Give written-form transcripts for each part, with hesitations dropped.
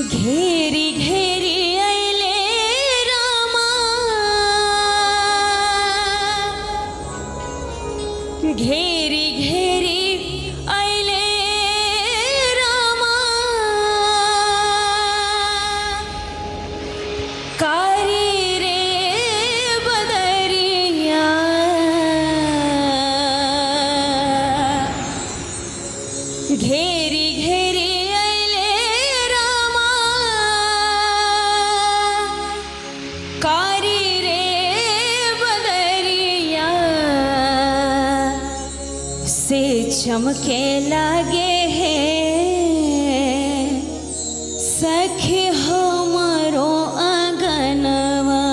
घेरी घेरी अइले रामा, घेरी घेरी अइले रामा, कारी रे बदरिया, घेरी घेरी अइले रामा, कारी रे बदरिया, से चमके लागे है सखी हमारो आंगनवा,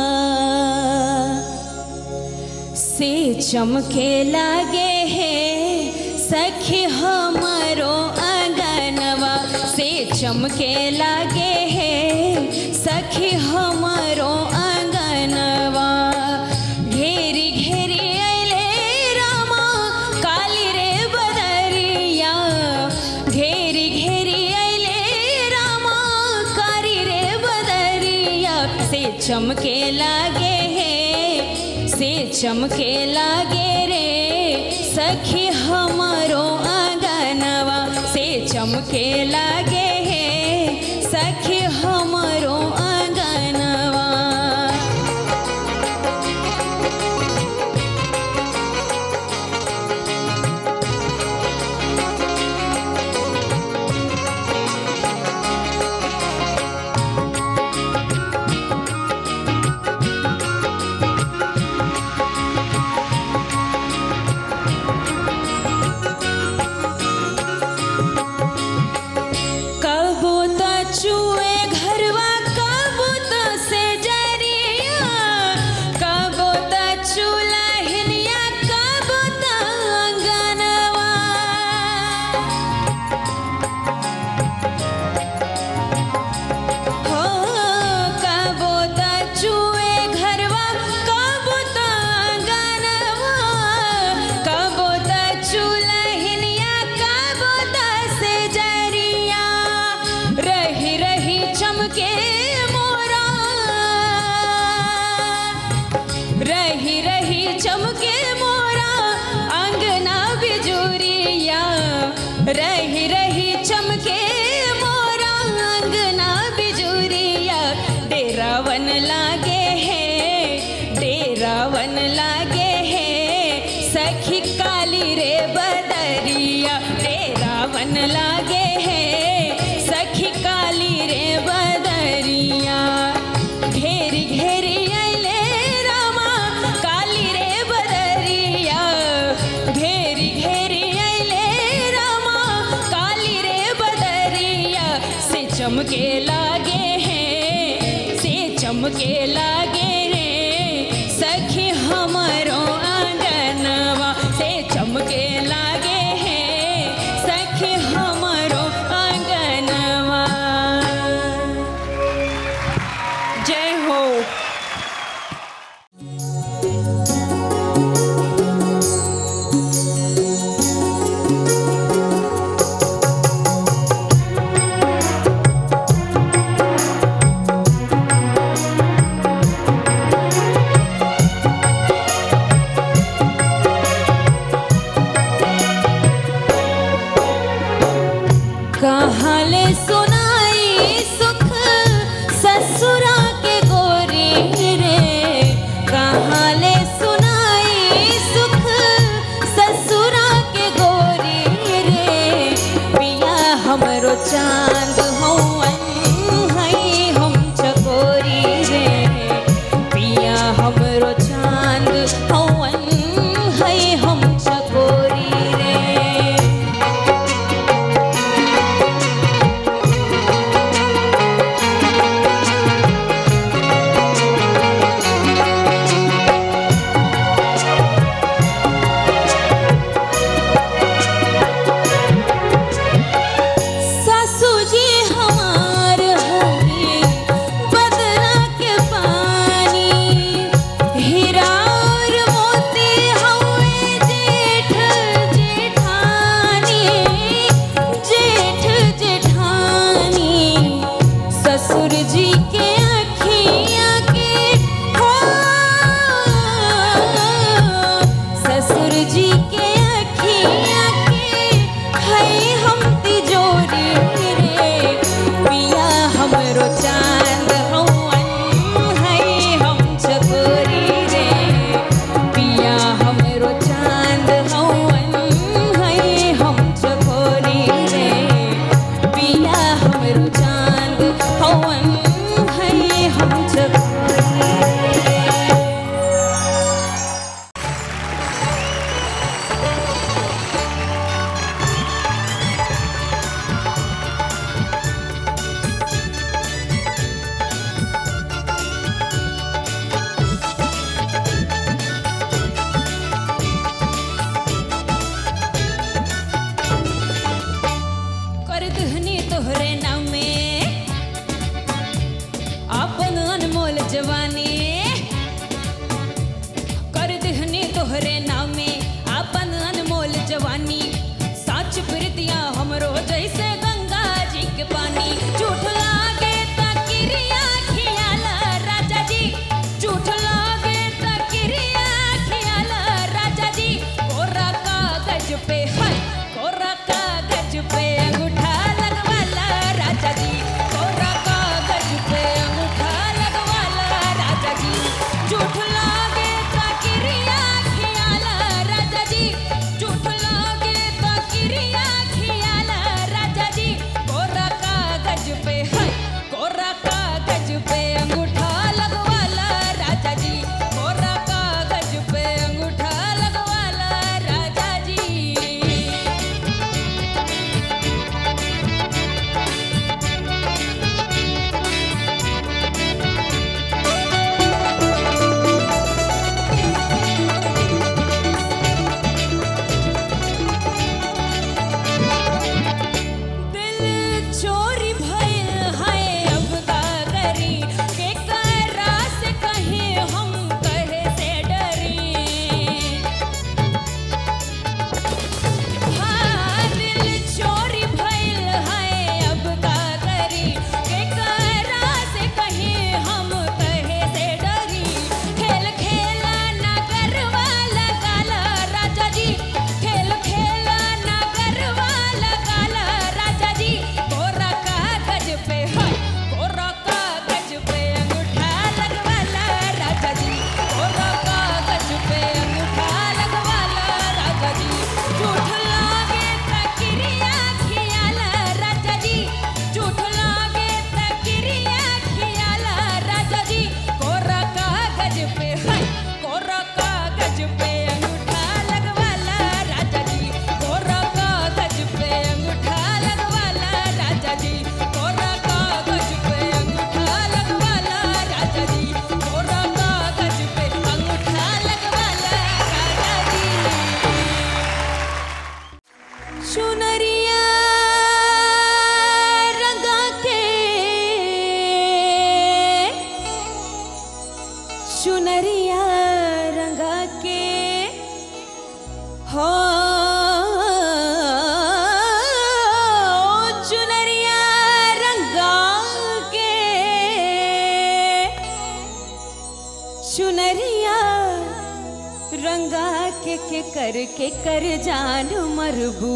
से चमके लागे है सखी हमारो आंगनवा, से चमके लागे है सखी हमारो आंगनवा, घेरी घेरी अइले रामा, काली रे बदरिया, घेरी घेरी अइले रामा, कारी रे बदरिया, से चमके लागे है, से चमके लागे रे सखी हमारो आंगनवा, से चमके लागे है सखी हमारो आंगनवा। चूए घरवा कबूत से जरिया, कबूत चूल्हिनिया, कबूत अंगनवा, हो कबूत चूए घरवा कबूत अंगनवा, कबूत चूल्हिनिया, कबूत से जरिया, रही रही चमके मोरा, रही रही चमके मोरा अंगना बिजुरिया, रही रही चमके मोरा अंगना बिजुरिया, डेरावन लागे है, डेरावन लागे है सखी काली रे बदरिया, डेरावन लागे है सखी काली रे बदरिया, घेरी घेरी अइले रामा, काली रे बदरिया, घेरी घेरी अइले रामा, काली रे बदरिया, से चमके लागे है, से चमके लागे रे सखी हमारो आंगनवा, से चमके लागे है सखी हमारो आंगनवा। जय हो। जवानी, साच प्रीतियां हमरो जैसे गंगा जी के पानी। झूठ लागे तकिरिया खियाला राजा जी, झूठ लागे तकिरिया खियाला राजा जी। कोरा कागज पे है, कोरा कागज पे अंगूठा लगवाला राजा जी, कोरा कागज पे अंगूठा लगवाला राजा जी। झूठ लागे तकिरिया खियाला राजा जी, झूठ लागे तकिरिया खियाला राजा जी। कोरा कागज पे है, कोरा कागज पे अंगूठा लगवाला राजा जी, कोरा कागज पे अंगूठा लगवाला राजा जी। दिल चोरी भइल है अब का करी, केकरा से कहे हम कहे से डरी। हाँ दिल चोरी भइल है अब का करी, केकरा से कहे हम कहे से डरी। खेल खेला ना करवाला काला राजा जी, खेल खेला ना करवाला काला राजा जी। कोरा कागज पे है, कोरा कागज पे अंगूठा लगवाला राजा जी, कोरा कागज पे अंगूठा लगवाला राजा जी। झूठ लागे तकिरिया खियाला राजा जी, झूठ लागे तकिरिया खियाला राजा जी। कोरा कागज पे है, कोरा कागज पे अंगूठा लगवाला राजा जी, कोरा कागज पे अंगूठा लगवाला राजा जी, कोरा कागज पे अंगूठा लगवाला राजा जी, कोरा कागज पे अंगूठा लगवाला राजा जी। चुनरिया रंगा के, चुनरिया रंगा के हो, चुनरिया रंगा के, चुनरिया रंगा के कर जान मरबू,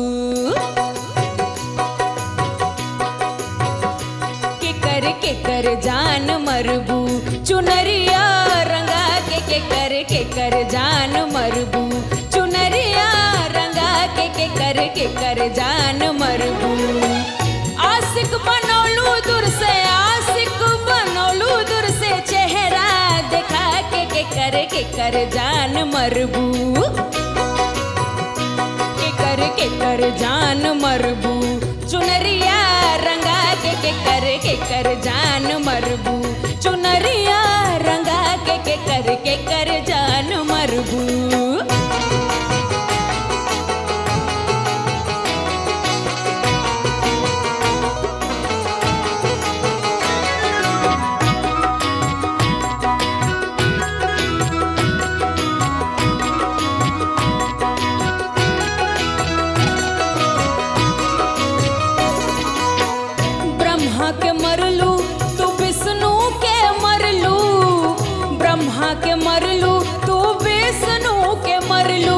के कर जान मरबू। चुनरिया रंगा के कर जान मरबू, चुनरिया रंगा के कर जान मरबू। आशिक बनौलू दूर से, आशिक बनौलू दूर से, चेहरा देखा के कर जान मरबू, के कर जान मरबू। चुनरिया रंगा के कर जान मरबू, चुनरिया रंगा के कर जान मरबू। ब्रह्मा के मरलू तू विष्णु के मरलू, ब्रह्मा के मरलू तू विष्णु के मरलू।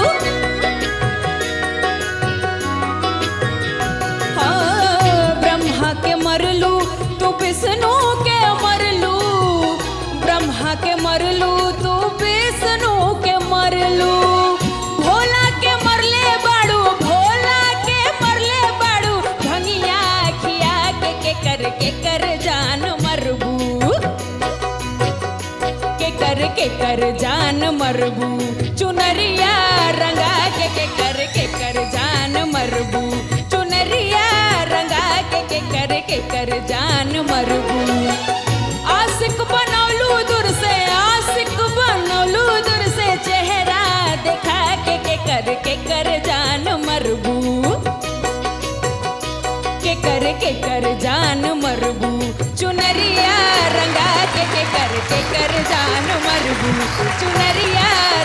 हाँ ब्रह्मा के मरलू तू विष्णु के मरलू, ब्रह्मा के मरलू तू विष्णु के मरलू। भोला के मरले बाड़ू, भोला के मरले बाड़ू, भंगिया खिया के कर जान मरबू, के कर जान मरबू। चुनरिया रंगा के कर जान मरबू, चुनरिया रंगा के कर जान मरबू। आशिक बनौलू दूर से, आशिक बनौलू दूर से, चेहरा देखा के कर जान मरबू, के कर जान मरबू। चुनरिया रंगा के कर जान मरबू, चुनरिया